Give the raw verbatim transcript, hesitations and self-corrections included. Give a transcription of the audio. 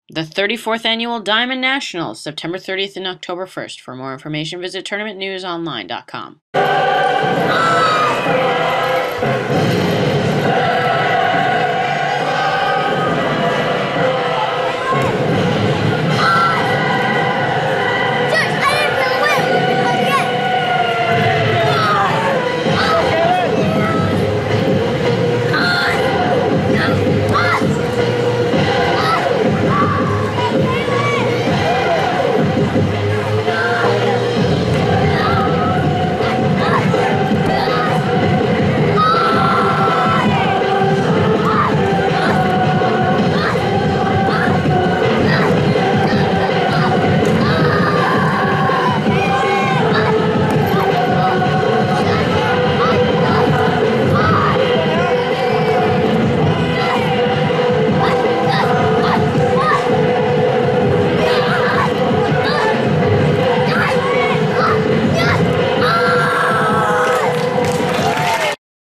The thirty-fourth Annual Diamond Nationals, September thirtieth and October first. For more information, visit tournament news online dot com.